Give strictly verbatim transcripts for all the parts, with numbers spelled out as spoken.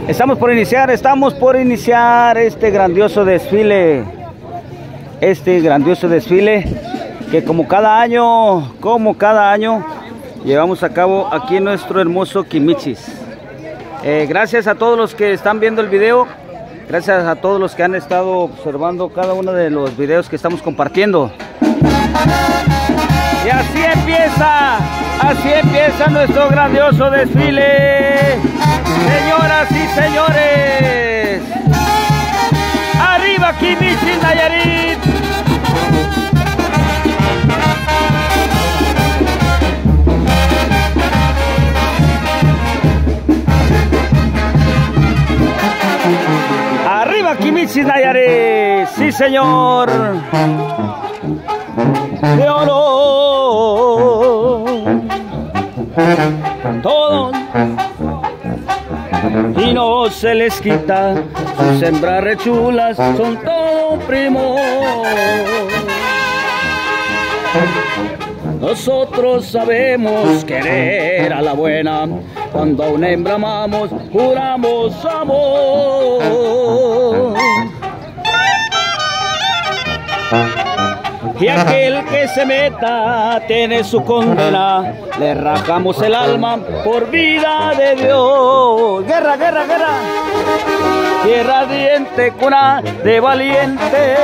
Estamos por iniciar, estamos por iniciar este grandioso desfile. Este grandioso desfile que como cada año, como cada año, llevamos a cabo aquí en nuestro hermoso Quimichis. Eh, gracias a todos los que están viendo el video, gracias a todos los que han estado observando cada uno de los videos que estamos compartiendo. Y así empieza, así empieza nuestro grandioso desfile. Señoras y señores, arriba Quimichis, Nayarit. Arriba Quimichis, Nayarit, sí señor. De oro, todo y no se les quita, sus hembras rechulas son todo primo. Nosotros sabemos querer a la buena, cuando a una hembra amamos, juramos amor. Y aquel que se meta tiene su condena, le rajamos el alma por vida de Dios. Guerra, guerra, guerra. Tierra ardiente, cuna de valientes.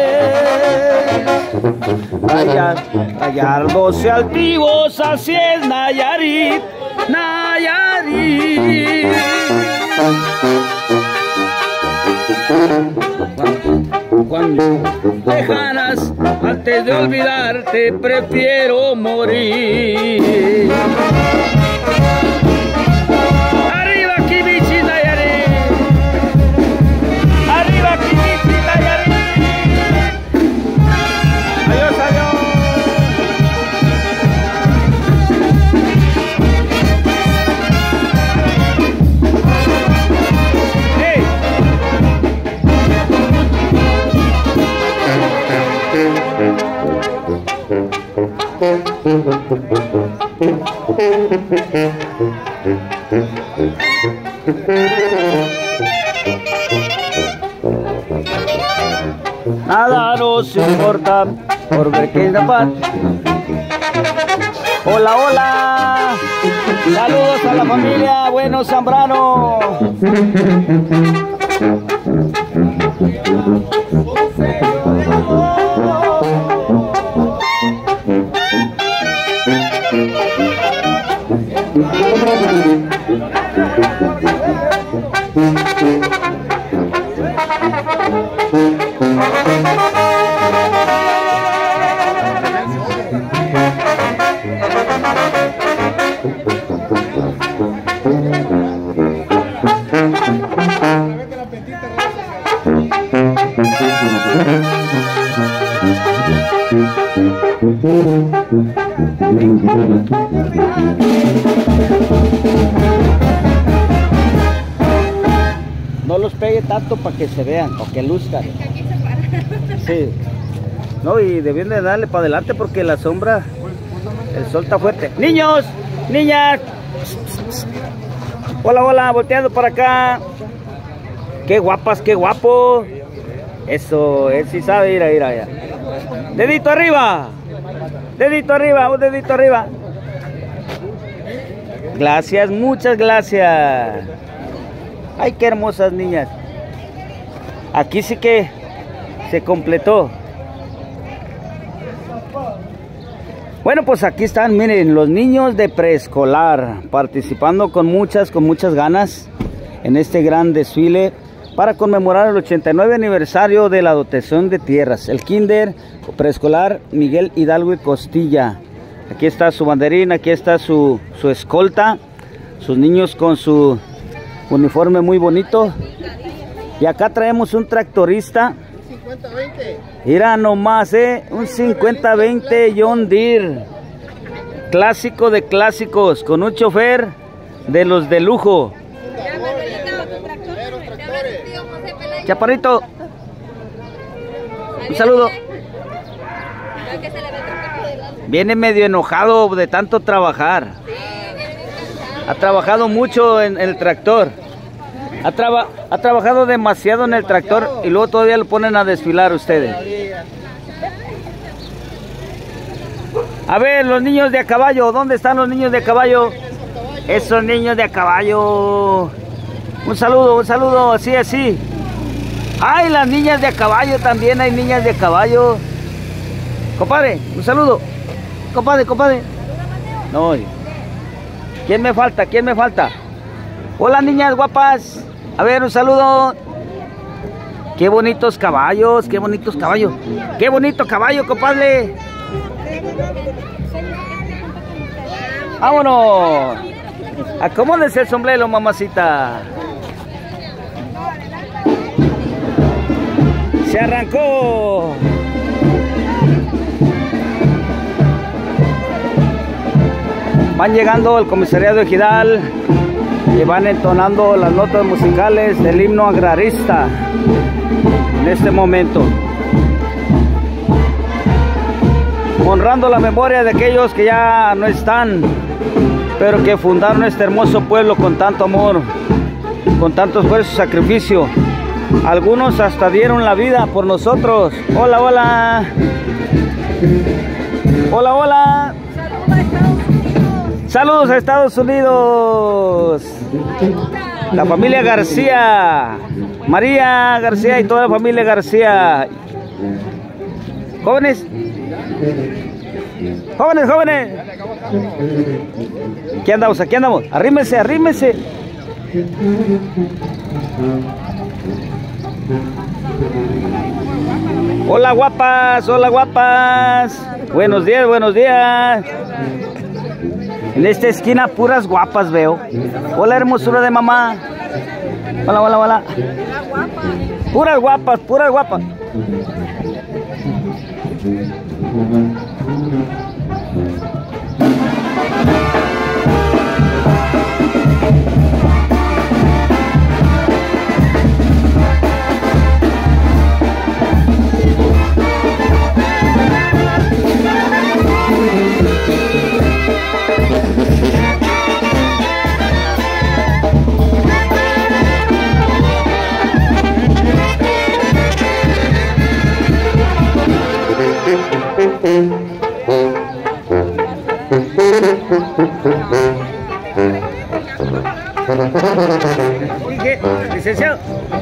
Gallardos y altivos, así es Nayarit, Nayarit. Cuando lejanas, antes de olvidarte, prefiero morir. Arriba Quimichis, Nayarit. Arriba Quimichis, Nayarit. Adiós, adiós. Nada nos importa por ver que es la paz. Hola, hola. Saludos a la familia Bueno Zambrano. No los pegue tanto para que se vean o que luzcan. Sí. No, y deben de darle para adelante porque la sombra, el sol está fuerte. Niños, niñas. Hola, hola, volteando para acá. Qué guapas, qué guapo. Eso, él sí sabe ir a ir allá. Dedito arriba. Dedito arriba, un dedito arriba. Gracias, muchas gracias. Ay, qué hermosas niñas. Aquí sí que se completó. Bueno, pues aquí están, miren, los niños de preescolar participando con muchas, con muchas ganas en este gran desfile para conmemorar el ochenta y nueve aniversario de la dotación de tierras. El kinder preescolar Miguel Hidalgo y Costilla. Aquí está su banderín, aquí está su, su escolta, sus niños con su uniforme muy bonito. Y acá traemos un tractorista. cincuenta veinte. Mira nomás, eh, un cincuenta veinte John Deere. Clásico de clásicos, con un chofer de los de lujo. Chaparrito, un saludo. Viene medio enojado de tanto trabajar. Ha trabajado mucho en el tractor. Ha, traba, ha trabajado demasiado en el tractor y luego todavía lo ponen a desfilar ustedes. A ver, los niños de a caballo, ¿dónde están los niños de a caballo? Esos niños de a caballo. Un saludo, un saludo, así, así. Ay, las niñas de a caballo también, hay niñas de a caballo. Compadre, un saludo. Compadre, compadre. No. ¿Quién me falta? ¿Quién me falta? Hola, niñas guapas. A ver, un saludo. Qué bonitos caballos, qué bonitos caballos. Qué bonito caballo, compadre. Vámonos. Acomódense el sombrero, mamacita. Se arrancó. Van llegando al comisariado ejidal y van entonando las notas musicales del himno agrarista en este momento, honrando la memoria de aquellos que ya no están, pero que fundaron este hermoso pueblo con tanto amor, con tanto esfuerzo y sacrificio. Algunos hasta dieron la vida por nosotros. Hola, hola. Hola, hola. Saludos a Estados Unidos. La familia García. María García y toda la familia García. Jóvenes. Jóvenes, jóvenes. Aquí andamos, aquí andamos. Arrímense, arrímense. Hola guapas, hola guapas. Buenos días, buenos días. En esta esquina puras guapas veo. Hola hermosura de mamá. Hola, hola, hola. Puras guapas, puras guapas. ¿Qué? Licenciado.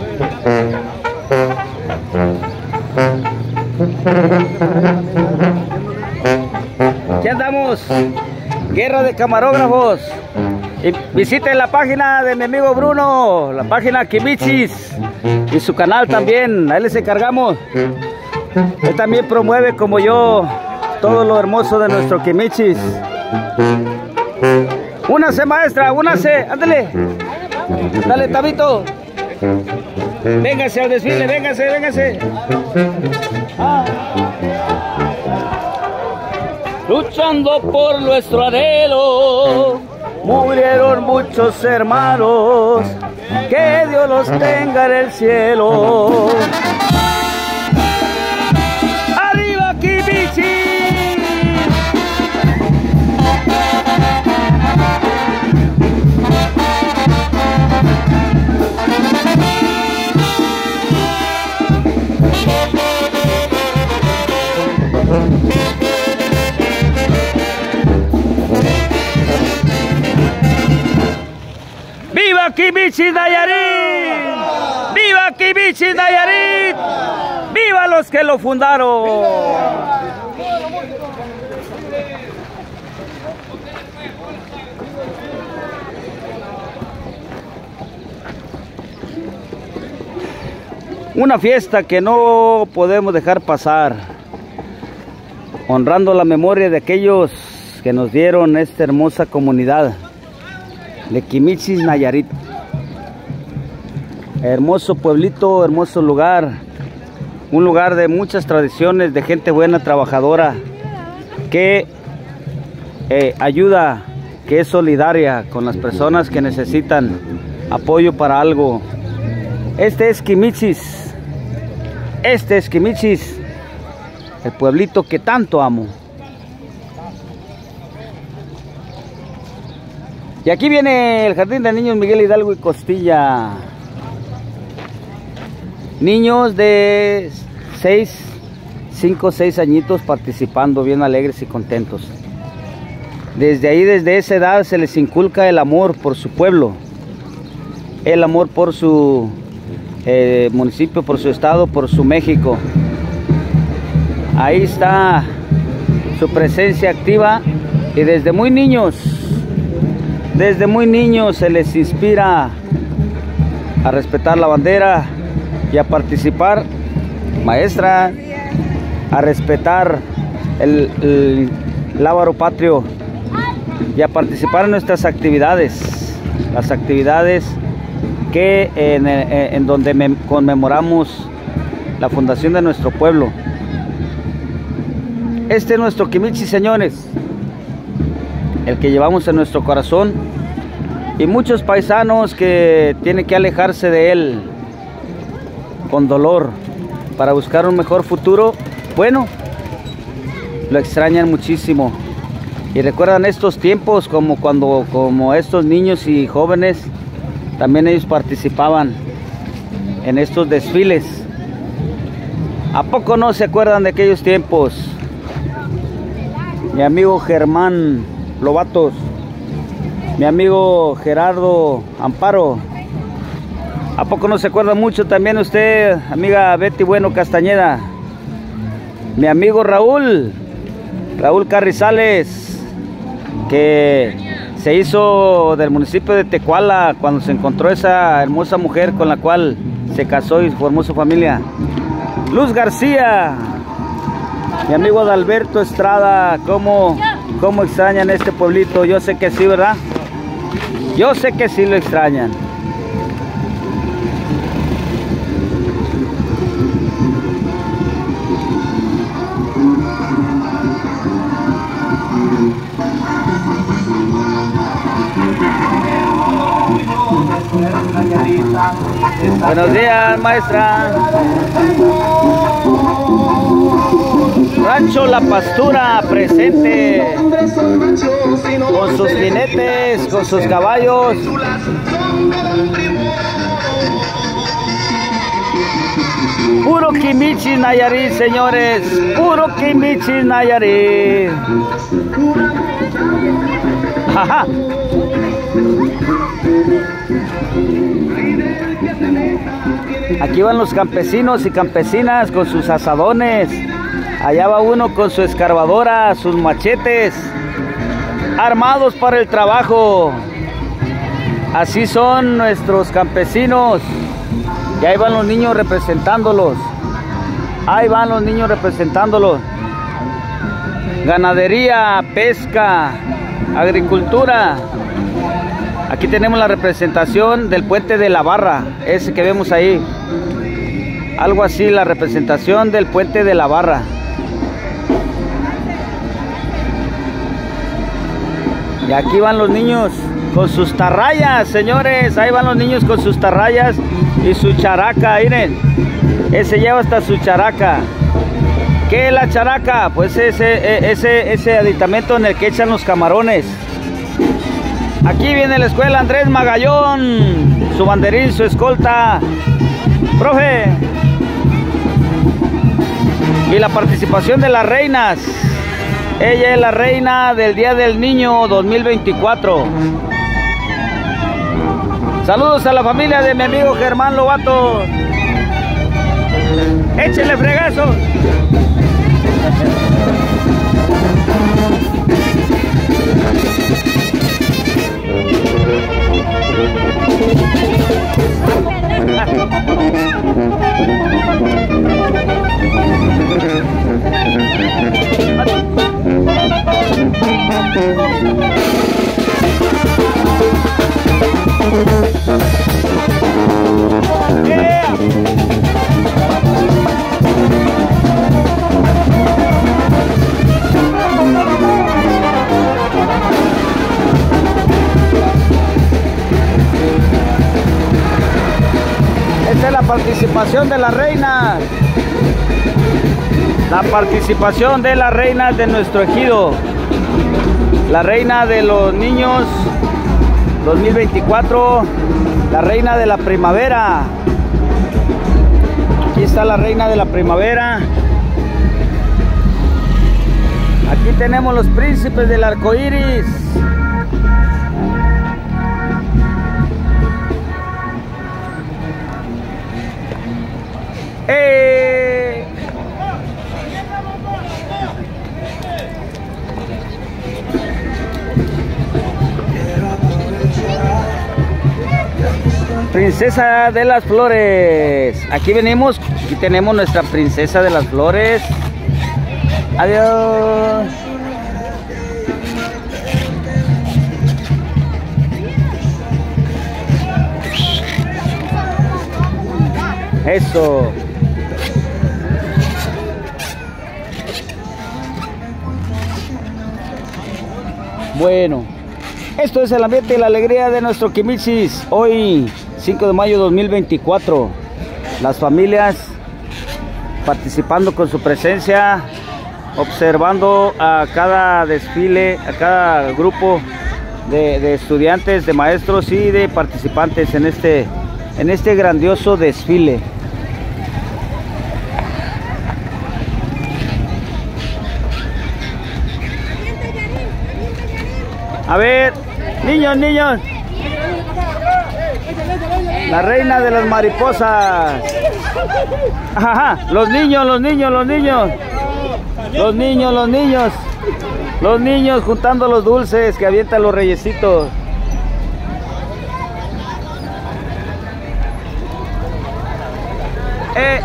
Ya andamos. Guerra de camarógrafos. Y visiten la página de mi amigo Bruno, la página Kimichis, y su canal también. Ahí les encargamos. Él también promueve, como yo, todo lo hermoso de nuestro Kimichis. Únase, maestra, únase, ándale. Dale, Tabito. Véngase al desfile, véngase, véngase. Ah. Luchando por nuestro anhelo, murieron muchos hermanos, que Dios los tenga en el cielo. ¡Arriba, Kimichis! ¡Viva Kimichis Nayarit! ¡Viva Kimichis Nayarit! ¡Viva los que lo fundaron! Una fiesta que no podemos dejar pasar, honrando la memoria de aquellos que nos dieron esta hermosa comunidad de Kimichis Nayarit. Hermoso pueblito, hermoso lugar, un lugar de muchas tradiciones, de gente buena, trabajadora, que eh, ayuda, que es solidaria con las personas que necesitan apoyo para algo. Este es Kimichis, este es Kimichis, el pueblito que tanto amo. Y aquí viene el Jardín de Niños Miguel Hidalgo y Costilla. niños de seis, cinco, seis añitos participando bien alegres y contentos. Desde ahí, desde esa edad, se les inculca el amor por su pueblo, el amor por su eh, municipio, por su estado, por su México. Ahí está su presencia activa y desde muy niños, desde muy niños se les inspira a respetar la bandera y a participar, maestra, a respetar el, el lábaro patrio y a participar en nuestras actividades, las actividades que en, en, en donde me, conmemoramos la fundación de nuestro pueblo. Este es nuestro Quimichi, señores, el que llevamos en nuestro corazón, y muchos paisanos que tienen que alejarse de él con dolor para buscar un mejor futuro. Bueno, lo extrañan muchísimo y recuerdan estos tiempos como cuando como estos niños y jóvenes también ellos participaban en estos desfiles. ¿A poco no se acuerdan de aquellos tiempos? Mi amigo Germán Lobatos, mi amigo Gerardo Amparo, ¿a poco no se acuerda mucho también usted, amiga Betty Bueno Castañeda? Mi amigo Raúl, Raúl Carrizales, que se hizo del municipio de Tecuala cuando se encontró esa hermosa mujer con la cual se casó y formó su familia. Luz García, mi amigo Adalberto Estrada, ¿cómo, cómo extrañan este pueblito? Yo sé que sí, ¿verdad? Yo sé que sí lo extrañan. Buenos días, maestra. Rancho La Pastura presente con sus jinetes, con sus caballos. Puro Quimichi, Nayarit, señores. Puro Quimichi, Nayarit. Jaja. Aquí van los campesinos y campesinas con sus asadones. Allá va uno con su escarbadora, sus machetes, armados para el trabajo. Así son nuestros campesinos. Y ahí van los niños representándolos. Ahí van los niños representándolos. Ganadería, pesca, agricultura. Aquí tenemos la representación del puente de la Barra, ese que vemos ahí. Algo así, la representación del puente de la Barra. Y aquí van los niños con sus tarrayas, señores. Ahí van los niños con sus tarrayas y su characa, miren. Ese lleva hasta su characa. ¿Qué es la characa? Pues ese, ese, ese aditamento en el que echan los camarones. Aquí viene la escuela Andrés Magallón, su banderín, su escolta. Profe. Y la participación de las reinas. Ella es la reina del Día del Niño dos mil veinticuatro. Saludos a la familia de mi amigo Germán Lobato. Échenle fregazo. Yeah. Esta es la participación de las reinas. La participación de las reinas de nuestro ejido. La reina de los niños dos mil veinticuatro. La reina de la primavera. Aquí está la reina de la primavera. Aquí tenemos los príncipes del arco iris. ¡Eh! Princesa de las flores. Aquí venimos. Aquí tenemos nuestra princesa de las flores. Adiós. Eso. Bueno, esto es el ambiente y la alegría de nuestro Quimichis. Hoy, cinco de mayo de dos mil veinticuatro. Las familias participando con su presencia, observando a cada desfile, a cada grupo de, de estudiantes, de maestros y de participantes en este, en este grandioso desfile. A ver, niños, niños. La reina de las mariposas. Ajá, los niños, los niños, los niños. Los niños, los niños. Los niños juntando los dulces que avientan los reyesitos. Eh.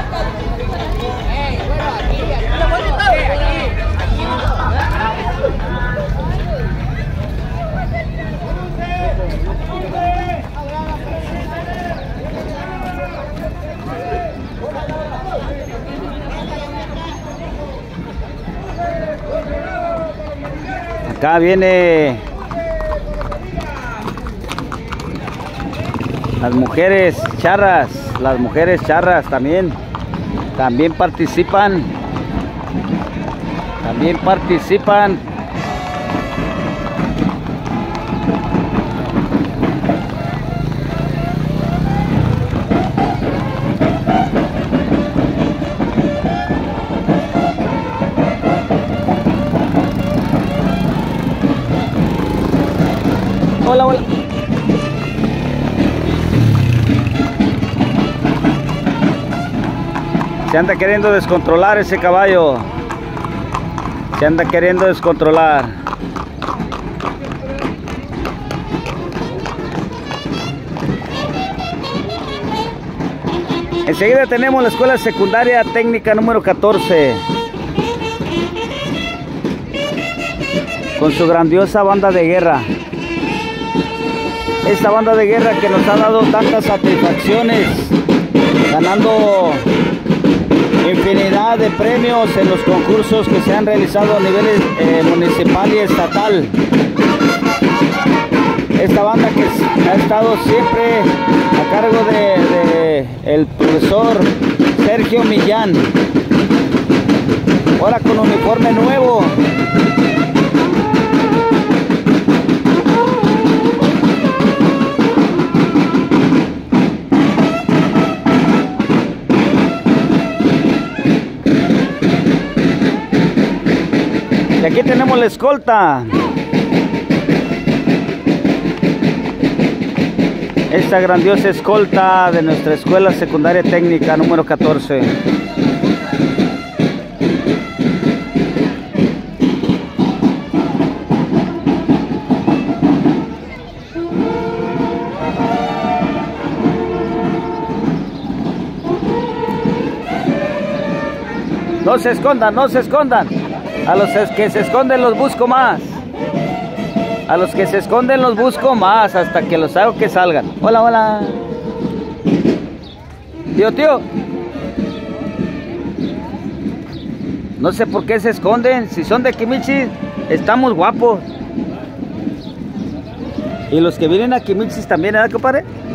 Acá viene las mujeres charras, las mujeres charras también, también participan, también participan. Hola, hola. Se anda queriendo descontrolar ese caballo. Se anda queriendo descontrolar. Enseguida tenemos la escuela secundaria técnica número catorce. Con su grandiosa banda de guerra. Esta banda de guerra que nos ha dado tantas satisfacciones, ganando infinidad de premios en los concursos que se han realizado a nivel eh, municipal y estatal. Esta banda que ha estado siempre a cargo de, de el profesor Sergio Millán, ahora con uniforme nuevo. Y aquí tenemos la escolta. Esta grandiosa escolta de nuestra escuela secundaria técnica número catorce. No se escondan, no se escondan. A los que se esconden los busco más. A los que se esconden los busco más hasta que los hago que salgan. Hola, hola. Tío, tío. No sé por qué se esconden. Si son de Quimichis, estamos guapos. Y los que vienen a Quimichis también, ¿verdad, compadre?